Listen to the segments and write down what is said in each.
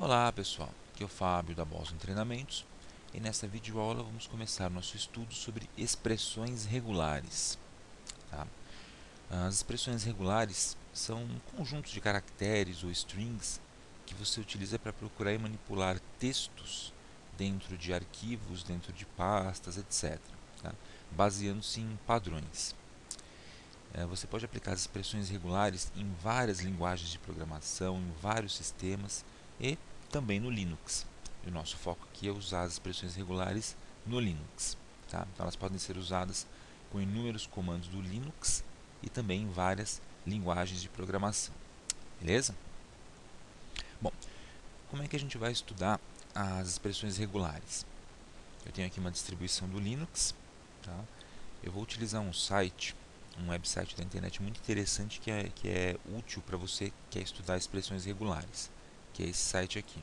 Olá pessoal, aqui é o Fábio da Boston Treinamentos e nesta videoaula vamos começar nosso estudo sobre expressões regulares. Tá? As expressões regulares são conjuntos de caracteres ou strings que você utiliza para procurar e manipular textos dentro de arquivos, dentro de pastas, etc. Tá? Baseando-se em padrões. Você pode aplicar as expressões regulares em várias linguagens de programação, em vários sistemas e também no Linux. E o nosso foco aqui é usar as expressões regulares no Linux. Tá? Então, elas podem ser usadas com inúmeros comandos do Linux e também em várias linguagens de programação. Beleza? Bom, como é que a gente vai estudar as expressões regulares? Eu tenho aqui uma distribuição do Linux. Tá? Eu vou utilizar um site, um website da internet muito interessante que é útil para você que quer estudar expressões regulares, que é esse site aqui,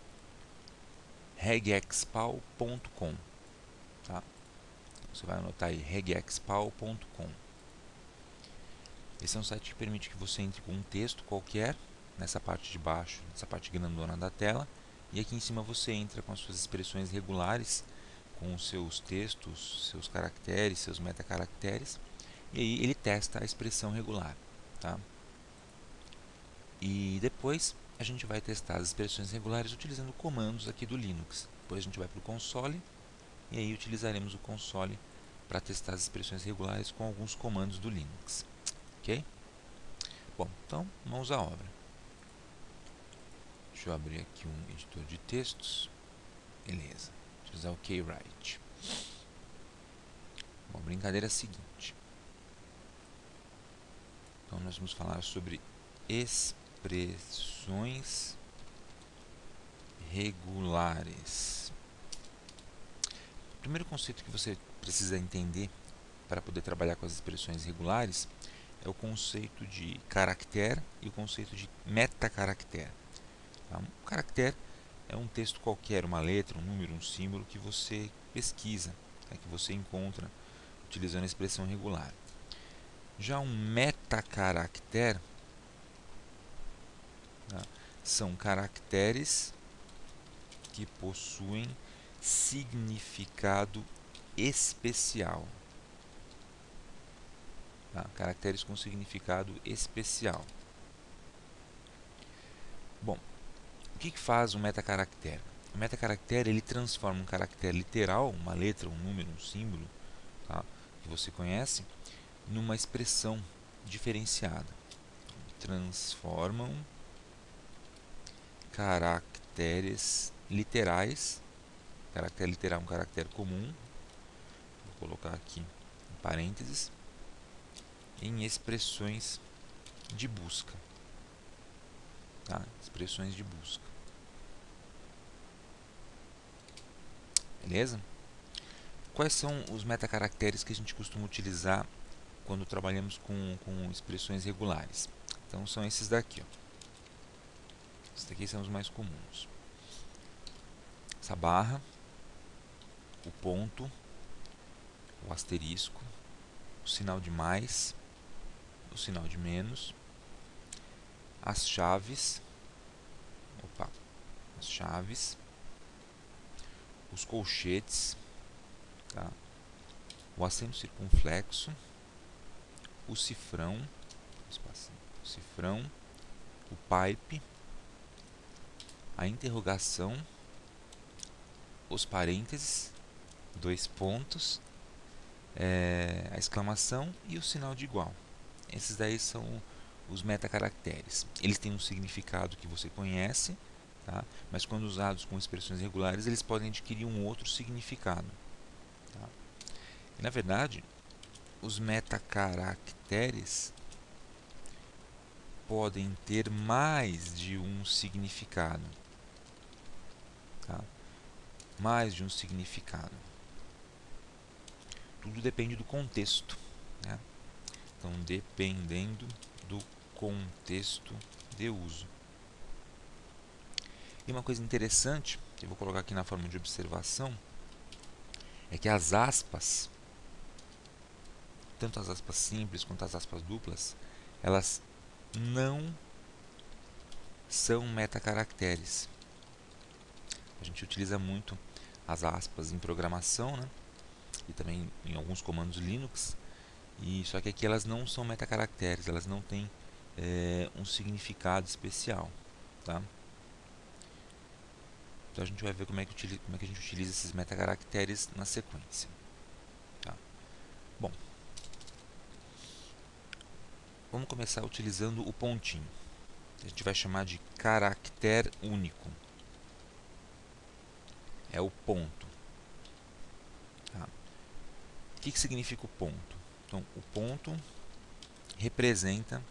regexpal.com. Tá? Você vai anotar aí, regexpal.com. Esse é um site que permite que você entre com um texto qualquer, nessa parte de baixo, nessa parte grandona da tela, e aqui em cima você entra com as suas expressões regulares, com os seus textos, seus caracteres, seus metacaracteres, e aí ele testa a expressão regular. Tá? E depois a gente vai testar as expressões regulares utilizando comandos aqui do Linux. Depois a gente vai para o console, e aí utilizaremos o console para testar as expressões regulares com alguns comandos do Linux. Ok? Bom, então mãos à obra. Deixa eu abrir aqui um editor de textos. Beleza. Utilizar o Kwrite. Bom, brincadeira seguinte. Então nós vamos falar sobre expressões regulares. O primeiro conceito que você precisa entender para poder trabalhar com as expressões regulares é o conceito de caractere e o conceito de metacaractere. Tá? Um caractere é um texto qualquer, uma letra, um número, um símbolo que você pesquisa, tá? Que você encontra utilizando a expressão regular. Já um metacaractere, tá? São caracteres que possuem significado especial. Tá? Caracteres com significado especial. Bom, o que faz um metacaractere? O metacaractere ele transforma um caractere literal, uma letra, um número, um símbolo, tá? Que você conhece, numa expressão diferenciada. Transformam caracteres literais, caractere literal é um caractere comum, vou colocar aqui em parênteses, em expressões de busca. Tá? Expressões de busca. Beleza? Quais são os metacaracteres que a gente costuma utilizar quando trabalhamos com expressões regulares? Então são esses daqui. Ó. Esses daqui são os mais comuns. Essa barra, o ponto, o asterisco, o sinal de mais, o sinal de menos, as chaves, os colchetes, tá? O acento circunflexo, o cifrão, o pipe, a interrogação, os parênteses, dois pontos, a exclamação e o sinal de igual. Esses daí são os metacaracteres. Eles têm um significado que você conhece, tá? Mas quando usados com expressões regulares, eles podem adquirir um outro significado. Tá? E, na verdade, os metacaracteres podem ter mais de um significado. Tá? Mais de um significado. Tudo depende do contexto. Né? Então, dependendo do contexto de uso. E uma coisa interessante, que eu vou colocar aqui na forma de observação, é que as aspas, tanto as aspas simples quanto as aspas duplas, elas não são metacaracteres. A gente utiliza muito as aspas em programação, né? E também em alguns comandos Linux. E só que aqui elas não são metacaracteres, elas não têm um significado especial, tá? Então a gente vai ver como é que a gente utiliza esses metacaracteres na sequência. Tá? Bom, vamos começar utilizando o pontinho. A gente vai chamar de caractere único. É o ponto. Tá? O que significa o ponto? Então, o ponto representa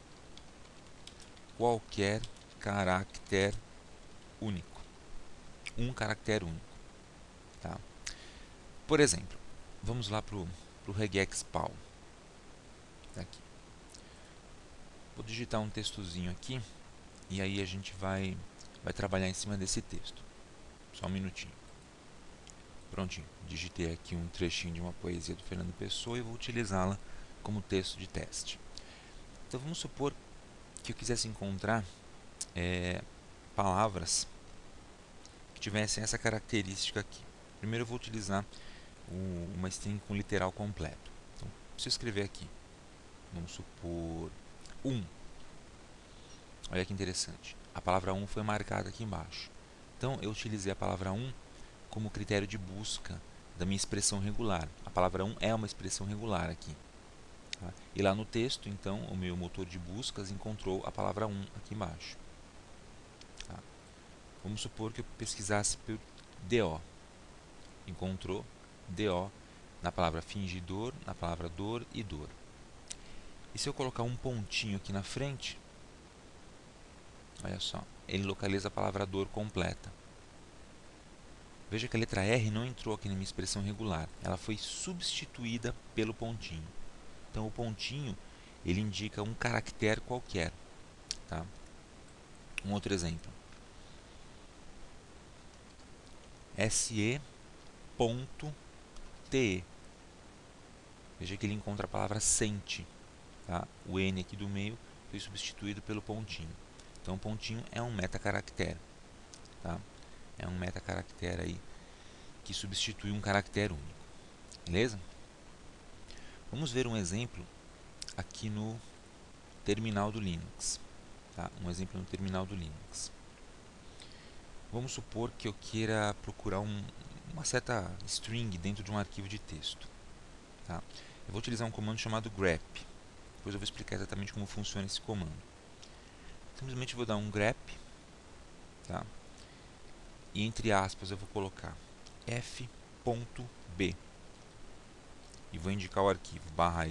qualquer caractere único. Um caractere único. Tá? Por exemplo, vamos lá para o regexpal. Aqui. Vou digitar um textozinho aqui e aí a gente vai trabalhar em cima desse texto. Só um minutinho. Prontinho. Digitei aqui um trechinho de uma poesia do Fernando Pessoa e vou utilizá-la como texto de teste. Então vamos supor que eu quisesse encontrar palavras que tivessem essa característica aqui. Primeiro eu vou utilizar uma string com literal completo. Então, se eu escrever aqui, vamos supor 1. Olha que interessante. A palavra 1 foi marcada aqui embaixo. Então, eu utilizei a palavra 1 como critério de busca da minha expressão regular. A palavra 1 é uma expressão regular aqui. Tá? E lá no texto, então, o meu motor de buscas encontrou a palavra 1 aqui embaixo. Tá? Vamos supor que eu pesquisasse por DO. Encontrou DO na palavra fingidor, na palavra dor e dor. E se eu colocar um pontinho aqui na frente, olha só, ele localiza a palavra dor completa. Veja que a letra R não entrou aqui na minha expressão regular, ela foi substituída pelo pontinho. Então o pontinho ele indica um caractere qualquer. Tá? Um outro exemplo. SE.TE. Veja que ele encontra a palavra sente. Tá? O N aqui do meio foi substituído pelo pontinho. Então o pontinho é um metacaractere. Tá? É um metacaractere aí que substitui um caractere único. Beleza? Vamos ver um exemplo aqui no terminal do Linux. Tá? Um exemplo no terminal do Linux. Vamos supor que eu queira procurar uma certa string dentro de um arquivo de texto. Tá? Eu vou utilizar um comando chamado grep. Depois eu vou explicar exatamente como funciona esse comando. Simplesmente vou dar um grep. Tá? E entre aspas eu vou colocar f.b e vou indicar o arquivo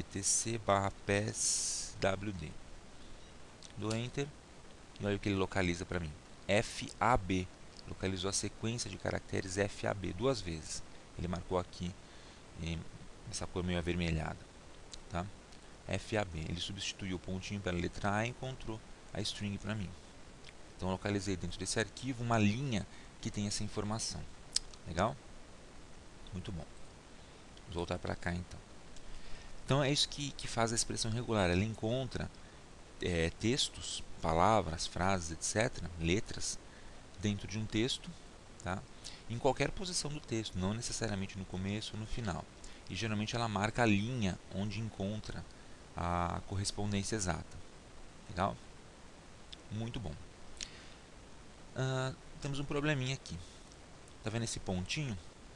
/etc/passwd. Dou enter e olha o que ele localiza para mim. FAB. Localizou a sequência de caracteres FAB duas vezes. Ele marcou aqui essa cor meio avermelhada. Tá? FAB. Ele substituiu o pontinho pela letra A e encontrou a string para mim. Então localizei dentro desse arquivo uma linha que tem essa informação. Legal? Muito bom. Vamos voltar para cá então. Então é isso que faz a expressão regular. Ela encontra textos, palavras, frases, etc., letras, dentro de um texto, tá? Em qualquer posição do texto, não necessariamente no começo ou no final. E geralmente ela marca a linha onde encontra a correspondência exata. Legal? Muito bom. Temos um probleminha aqui. Tá vendo esse pontinho?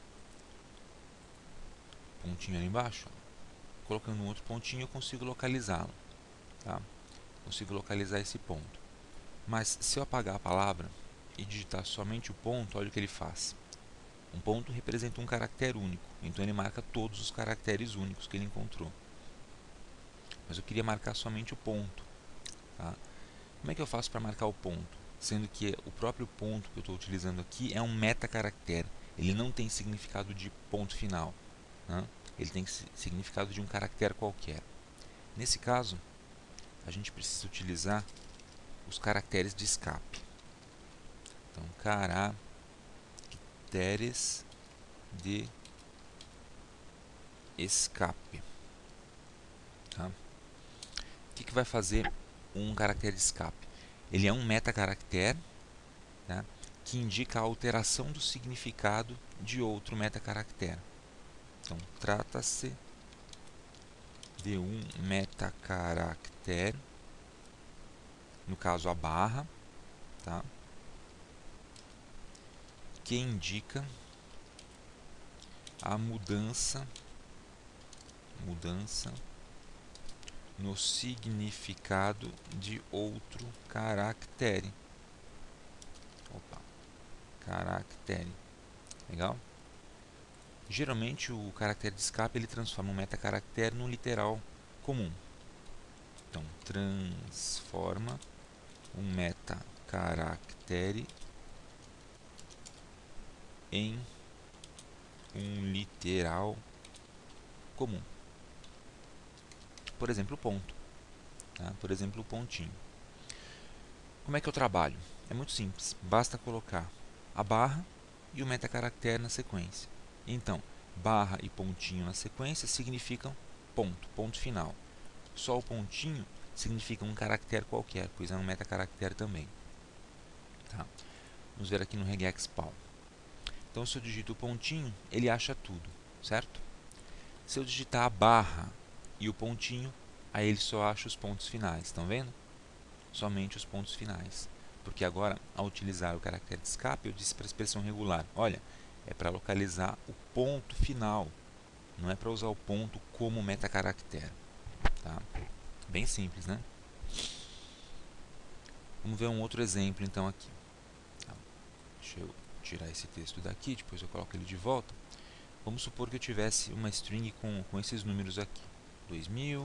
Pontinho ali embaixo? Colocando um outro pontinho eu consigo localizá-lo. Tá? Consigo localizar esse ponto. Mas se eu apagar a palavra e digitar somente o ponto, olha o que ele faz. Um ponto representa um caractere único, então ele marca todos os caracteres únicos que ele encontrou. Mas eu queria marcar somente o ponto. Tá? Como é que eu faço para marcar o ponto? Sendo que o próprio ponto que eu estou utilizando aqui é um metacaractere. Ele não tem significado de ponto final. Né? Ele tem significado de um caractere qualquer. Nesse caso, a gente precisa utilizar os caracteres de escape. Então, caracteres de escape. Tá? O que vai fazer um caractere de escape? Ele é um metacaractere, tá? que indica a alteração do significado de outro metacaractere. Então, trata-se de um metacaractere, no caso a barra, tá? Que indica a mudança no significado de outro caractere. Caractere. Legal? Geralmente o caractere de escape ele transforma um metacaractere num literal comum. Então, transforma um metacaractere em um literal comum. Por exemplo, o ponto. Tá? Por exemplo, o pontinho. Como é que eu trabalho? É muito simples. Basta colocar a barra e o metacaractere na sequência. Então, barra e pontinho na sequência significam ponto, ponto final. Só o pontinho significa um caractere qualquer, pois é um metacaractere também. Tá? Vamos ver aqui no regexpal. Então, se eu digito o pontinho, ele acha tudo, certo? Se eu digitar a barra e o pontinho, aí ele só acha os pontos finais, estão vendo? Somente os pontos finais. Porque agora, ao utilizar o caractere de escape, eu disse para a expressão regular, olha, é para localizar o ponto final, não é para usar o ponto como metacaractere. Tá? Bem simples, né? Vamos ver um outro exemplo, então, aqui. Tá? Deixa eu tirar esse texto daqui, depois eu coloco ele de volta. Vamos supor que eu tivesse uma string com esses números aqui. 2000,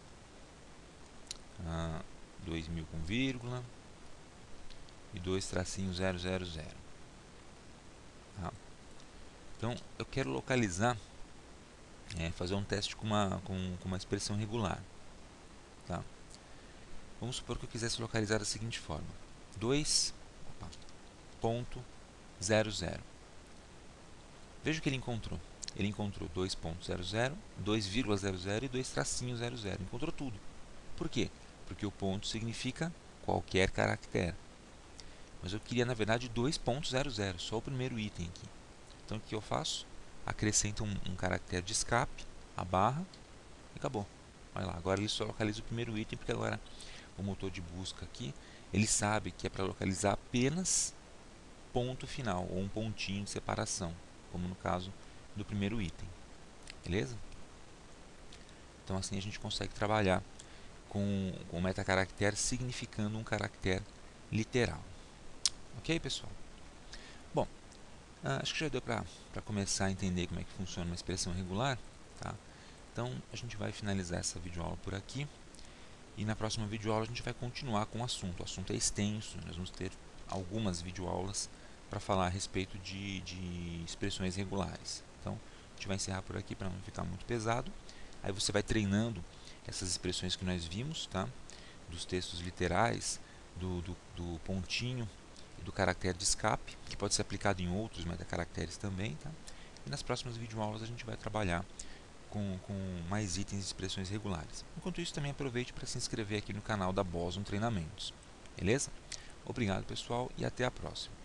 2000 com vírgula e 2-000. Tá? Então, eu quero localizar, fazer um teste com uma expressão regular. Tá? Vamos supor que eu quisesse localizar da seguinte forma. 2.00. Veja o que ele encontrou. Ele encontrou 2.00, 2,00 e 2-00. Encontrou tudo. Por quê? Porque o ponto significa qualquer caractere. Mas eu queria, na verdade, 2.00, só o primeiro item aqui. Então, o que eu faço? Acrescento um caractere de escape, a barra, e acabou. Olha lá, agora ele só localiza o primeiro item, porque agora o motor de busca aqui, ele sabe que é para localizar apenas ponto final, ou um pontinho de separação, como no caso do primeiro item. Beleza? Então, assim a gente consegue trabalhar com o metacaractere significando um caractere literal. Ok, pessoal? Bom, acho que já deu para começar a entender como é que funciona uma expressão regular. Tá? Então, a gente vai finalizar essa videoaula por aqui. E na próxima videoaula a gente vai continuar com o assunto. O assunto é extenso, nós vamos ter algumas videoaulas para falar a respeito de expressões regulares. Então, a gente vai encerrar por aqui para não ficar muito pesado. Aí você vai treinando essas expressões que nós vimos, tá? Dos textos literais, do pontinho e do caractere de escape, que pode ser aplicado em outros metacaracteres também. Tá? E nas próximas videoaulas a gente vai trabalhar com mais itens e expressões regulares. Enquanto isso, também aproveite para se inscrever aqui no canal da Boson Treinamentos. Beleza? Obrigado, pessoal, e até a próxima.